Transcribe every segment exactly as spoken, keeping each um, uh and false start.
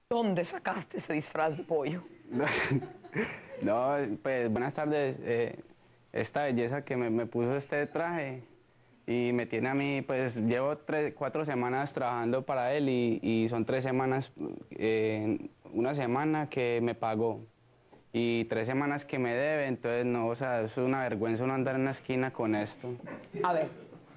¿Dónde sacaste ese disfraz de pollo? No, pues buenas tardes. Eh, esta belleza que me, me puso este traje y me tiene a mí, pues llevo tres, cuatro semanas trabajando para él y, y son tres semanas, eh, una semana que me pagó y tres semanas que me debe, entonces no, o sea, es una vergüenza uno andar en una esquina con esto. A ver,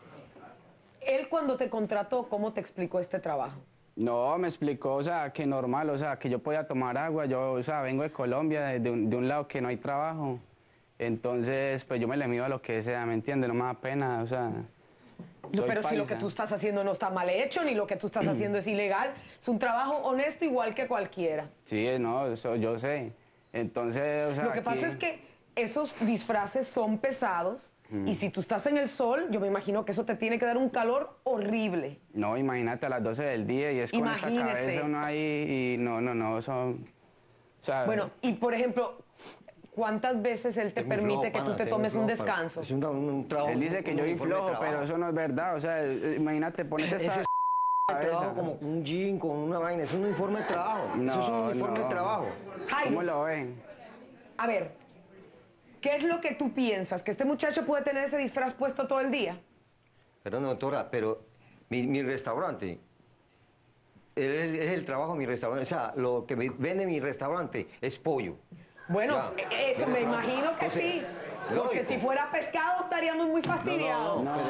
él cuando te contrató, ¿cómo te explicó este trabajo? No, me explicó, o sea, que normal, o sea, que yo podía tomar agua, yo, o sea, vengo de Colombia, de, de, un, de un lado que no hay trabajo, entonces, pues yo me le mido a lo que sea, ¿me entiendes? No me da pena, o sea... No, pero paisa. si lo que tú estás haciendo no está mal hecho, ni lo que tú estás haciendo es ilegal, es un trabajo honesto igual que cualquiera. Sí, no, eso yo sé, entonces, o sea... Lo que aquí... pasa es que esos disfraces son pesados, y si tú estás en el sol, yo me imagino que eso te tiene que dar un calor horrible. No, imagínate a las doce del día y es con esta Imagínese. cabeza uno ahí y no, no, no, son... O sea, Bueno, y por ejemplo, ¿cuántas veces él te Es muy permite flojo, que tú pana, te es tomes muy un flojo, pana. descanso? Es un, un, un trabajo, él dice que un yo soy uniforme de flojo, pero trabajo. eso no es verdad, o sea, eh, imagínate, ponete esta Ese es cabeza. trabajo como un jean, con una vaina, es un uniforme de trabajo. No, Eso es un uniforme no. de trabajo. Jairo, ¿Cómo lo ven? a ver, ¿qué es lo que tú piensas? ¿Que este muchacho puede tener ese disfraz puesto todo el día? Perdón, doctora, pero mi, mi restaurante, es el, es el trabajo de mi restaurante, o sea, lo que me vende mi restaurante es pollo. Bueno, Ya. e- eso me imagino que Entonces, sí. Porque lógico. si fuera pescado estaríamos muy No, fastidiados. no, no,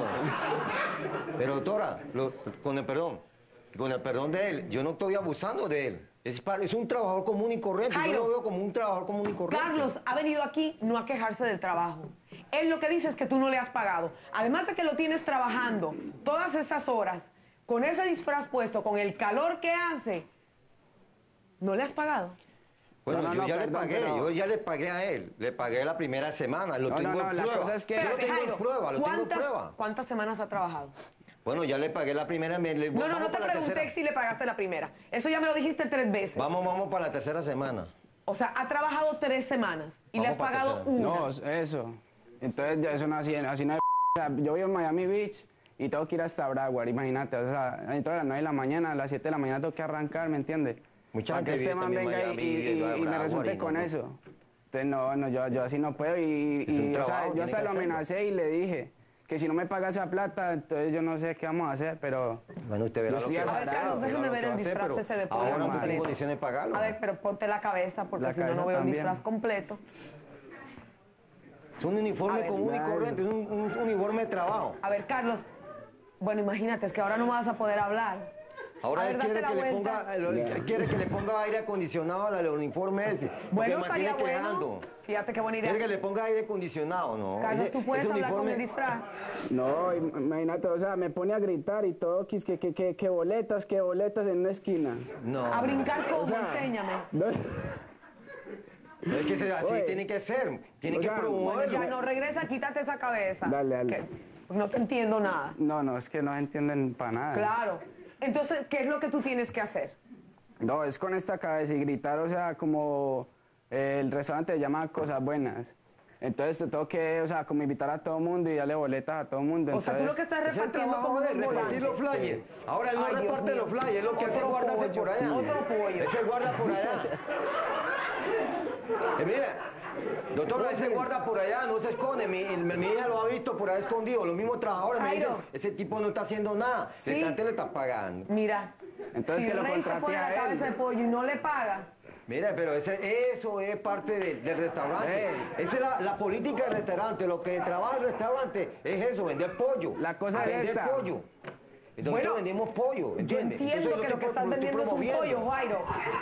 pero, pero doctora, lo- con el perdón, con el perdón de él, yo no estoy abusando de él. Es, para- es un trabajador común y corriente, Jairo, yo lo veo como un trabajador común y corriente. Carlos ha venido aquí no a quejarse del trabajo. Él lo que dice es que tú no le has pagado. Además de que lo tienes trabajando todas esas horas, con ese disfraz puesto, con el calor que hace, ¿no le has pagado? Bueno, No, no, yo no, ya perdón, le pagué, pero- yo ya le pagué a él, le pagué la primera semana, lo No, tengo no, no, en la prueba. cosa es que- Yo lo Espérate, tengo Jairo, en prueba, lo tengo en ¿cuántas, prueba. ¿cuántas semanas ha trabajado? Bueno, ya le pagué la primera, me, le, No, no, vamos no te para la pregunté tercera. si le pagaste la primera. Eso ya me lo dijiste tres veces. Vamos, vamos para la tercera semana. O sea, ha trabajado tres semanas y le has Vamos pa' pagado tercera. una. No, eso. Entonces, ya eso no así, así no hay... O sea, yo vivo en Miami Beach y tengo que ir hasta Broward, imagínate, o sea, entonces a las nueve de la mañana, a las siete de la mañana tengo que arrancar, ¿me entiendes? Mucha Para que gente este vive man también en venga y, Miami, y- vive y- en y me Broward resulte y no, con no. eso. Entonces, no, no, yo, yo así no puedo y, Es un y, o sea, trabajo, yo tiene hasta que lo hacerlo. amenacé y le dije que si no me paga esa plata, entonces yo no sé qué vamos a hacer, pero... Bueno, usted verá Yo lo que estoy va a A ver, hacer. Carlos, verá déjame lo ver que va el a hacer, disfraz pero ese de pollo ahora no tengo completo. condiciones de pagarlo. A ver, pero ponte la cabeza porque La si no, no cabeza veo un también. disfraz completo. Es un uniforme A ver, común y claro. corriente, es un, un uniforme de trabajo. A ver, Carlos, bueno, imagínate, es que ahora no me vas a poder hablar. Ahora A ver, él date quiere la que, le vuelta. ponga, él quiere que le ponga aire acondicionado al uniforme ese. Bueno, porque me estaría mantiene bueno. quejando. Fíjate qué buena idea. Quiere que le ponga aire acondicionado, ¿no? Carlos, Ese- tú puedes ese hablar con uniforme- el disfraz. No, im- imagínate, o sea, me pone a gritar y todo, que, que, que, que, que boletas, que boletas en una esquina. No. A brincar como, O sea, enséñame. no- Es que se- así Oye, tiene que ser. Tiene o que sea, Bueno, promoverlo. ya no, regresa, quítate esa cabeza. Dale, dale. Que no te entiendo nada. No, no, es que no entienden para nada. Claro. Entonces, ¿qué es lo que tú tienes que hacer? No, es con esta cabeza y gritar, o sea, como eh, el restaurante se llama Cosas Buenas. Entonces te tengo que, o sea, como invitar a todo el mundo y darle boletas a todo el mundo. O sea, tú lo que entonces- estás Es el repartiendo trabajo como de unos repartir los volantes. flyers. Ahora él no Ay, Dios reparte mío. los flyers, es lo que hace Otro guardarse pollo, por allá. otro pollo. Ese guarda por allá. Eh, mira, doctor, ese guarda por allá, no se esconde. Mi, el- mi hija lo ha visto por ahí escondido. Los mismos trabajadores me Jairo. dicen, ese tipo no está haciendo nada. Sí. El cliente le está pagando. Mira, Entonces, si que lo Rey se contrate pone a la él. cabeza de pollo y no le pagas, Mira, pero ese, eso es parte de- del restaurante. Eh. Esa es la, la política del restaurante. Lo que trabaja el restaurante es eso, vender pollo. La cosa es vender esta. pollo. Nosotros Bueno, vendemos pollo, yo ¿entiendes? entiendo Entonces, que lo que estoy- estás estoy vendiendo es un promoviendo. pollo, Jairo.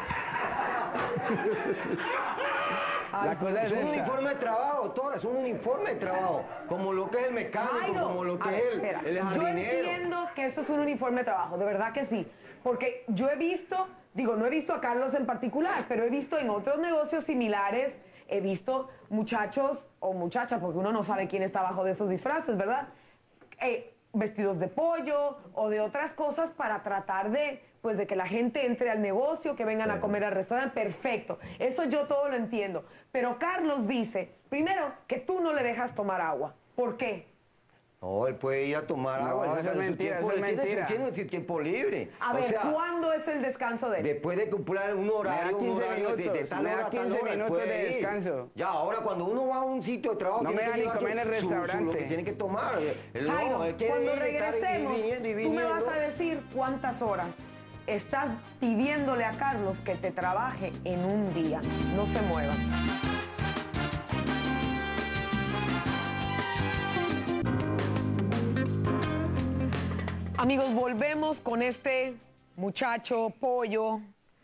Ay, La cosa Es es un esta. uniforme de trabajo, doctora, es un uniforme de trabajo. Como lo que es el mecánico, Jairo, como lo que a ver, es el, espera, el yo jardinero. entiendo que eso es un uniforme de trabajo, de verdad que sí. Porque yo he visto, digo, no he visto a Carlos en particular, pero he visto en otros negocios similares, he visto muchachos o muchachas, porque uno no sabe quién está abajo de esos disfraces, ¿verdad? Eh, vestidos de pollo o de otras cosas para tratar de, pues, de que la gente entre al negocio, que vengan a comer al restaurante. Perfecto, eso yo todo lo entiendo. Pero Carlos dice, primero, que tú no le dejas tomar agua. ¿Por qué? No, él puede ir a tomar No, agua. eso él es sabe su mentira, tiempo, eso es él tiene su- mentira. Tiene su tiempo libre. A O ver, sea, ¿cuándo es el descanso de él? después de cumplir un horario, un quince horario de- de, minutos, tal me da hora a tal quince hora, él minutos puede de ir. descanso. Ya, ahora cuando uno va a un sitio de trabajo, No tiene me que da ni llevar comer en el su- su- su- restaurante. lo que tiene que tomar. Él no, Jairo, él quiere cuando ir, estar regresemos, viniendo y tú me vas viniendo. a decir cuántas horas estás pidiéndole a Carlos que te trabaje en un día. No se muevan. Amigos, volvemos con este muchacho pollo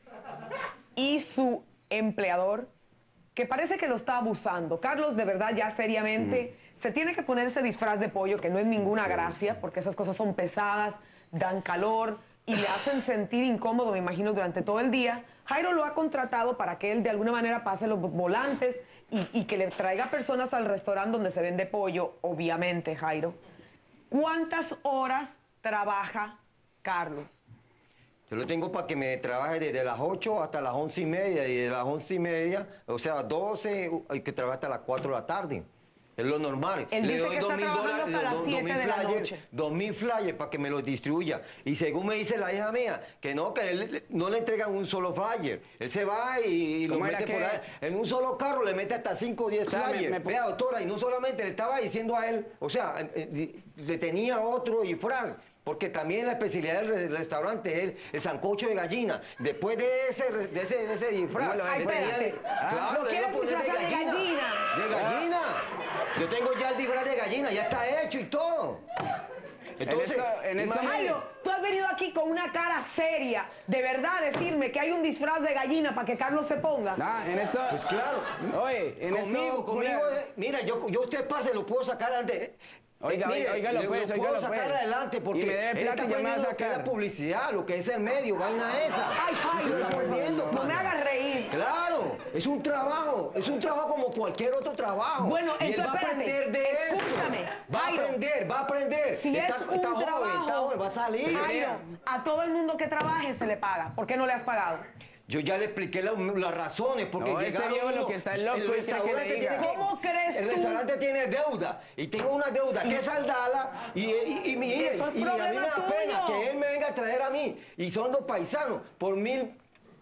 y su empleador, que parece que lo está abusando. Carlos, de verdad, ya seriamente, se tiene que poner ese disfraz de pollo, que no es ninguna gracia, porque esas cosas son pesadas, dan calor y le hacen sentir incómodo, me imagino, durante todo el día. Jairo lo ha contratado para que él de alguna manera pase los volantes y, y que le traiga personas al restaurante donde se vende pollo, obviamente, Jairo. ¿Cuántas horas trabaja Carlos? Yo lo tengo para que me trabaje desde las ocho hasta las once y media, y de las once y media, o sea, doce, hay que trabajar hasta las cuatro de la tarde. Es lo normal. Él Le dice doy que dos está mil trabajando dólares, hasta las dos- siete dos mil de la flyers, noche. Dos mil flyers para que me los distribuya. Y según me dice la hija mía, que no, que él no le entregan un solo flyer. Él se va y, y lo ¿Cómo era mete por que? ahí. En un solo carro le mete hasta cinco o diez O sea, me- flyers. me- Vea, doctora, y no solamente le estaba diciendo a él, o sea, eh, eh, le tenía otro disfraz. Porque también la especialidad del re- restaurante es el, el sancocho de gallina. Después de ese, re- de ese, de ese disfraz. ¿Cómo lo Ay, le tenía espérate. de- Ah, ¿lo le iba a quieres poner disfrazar de gallina? De gallina. Yo tengo ya el disfraz de gallina, ya está hecho y todo. Entonces, esto- en esto- imagínate, Jairo, tú has venido aquí con una cara seria, de verdad decirme que hay un disfraz de gallina para que Carlos se ponga. Ah, en esto. pues claro. Oye, en conmigo, esto. conmigo, pura- eh, mira, yo, yo a usted, parce, lo puedo sacar adelante. Oiga, mire, oiga, óigalo le- pues, lo óigalo puedo sacar pues. adelante porque Y me debe él plata está y ya me va a aprendiendo lo que es la sacar. publicidad, lo que es el medio, vaina esa. Ay, Jairo, Está aprendiendo, no me pana. hagas reír. Claro, es un trabajo, es un trabajo como cualquier otro trabajo. Bueno, y él entonces, va a aprender espérate, de eso. escúchame, Va a Jairo. aprender, va a aprender. Si está, es un está joven, trabajo, está joven, va a salir. Jairo, a todo el mundo que trabaje se le paga. ¿Por qué no le has pagado? Yo ya le expliqué la- las razones, porque No, este llegaron viejo lo uno- que está es loco el y quiere que le restaurante diga. tiene ¿Cómo crees El tú? restaurante tiene deuda, y tengo una deuda que saldarla, y, y, y, mi- Y eso es y a mí me problema da pena tuyo. que él me venga a traer a mí, y son dos paisanos, por mil,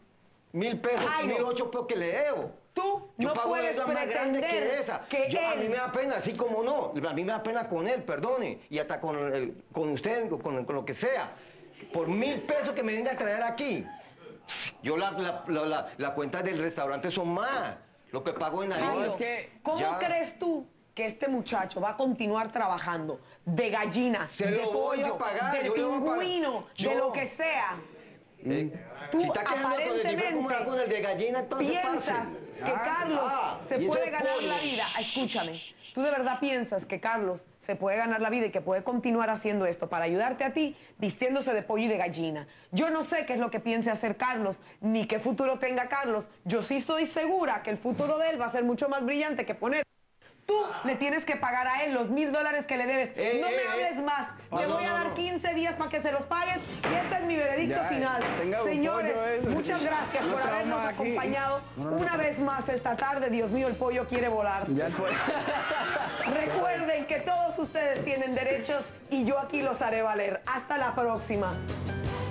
mil pesos, Jairo. mil ocho pesos que le debo. Tú Yo no pago puedes deudas más grandes pretender que esa. que Yo- A él- mí me da pena, así como no. A mí me da pena con él, perdone. Y hasta con, el- con usted, con, con lo que sea. Por mil pesos que me venga a traer aquí. Yo la, la, la, la- la cuenta del restaurante son más. Lo que pago en Jairo, harina. es que ¿cómo ya- crees tú que este muchacho va a continuar trabajando de gallina, Se de lo voy a pollo, pagar, del yo le voy a pagar. pingüino, de Yo- lo que sea? Eh, Tú si está quedando con el disfraz como aparentemente era con el de gallina, entonces piensas parce. que Ah, Carlos ah, se y eso puede es ganar pollo. la vida. Escúchame, tú de verdad piensas que Carlos se puede ganar la vida y que puede continuar haciendo esto para ayudarte a ti vistiéndose de pollo y de gallina. Yo no sé qué es lo que piense hacer Carlos, ni qué futuro tenga Carlos. Yo sí estoy segura que el futuro de él va a ser mucho más brillante que poner. Tú le tienes que pagar a él los mil dólares que le debes. Eh, no me eh, hables eh. más. No, Te no, voy a no, dar no. quince días para que se los pagues y ese es mi veredicto Ya, final. tenga un Señores, pollo, eso. muchas gracias No por estamos habernos aquí. acompañado una vez más esta tarde. Dios mío, el pollo quiere volar. Ya fue. Recuerden que todos ustedes tienen derechos y yo aquí los haré valer. Hasta la próxima.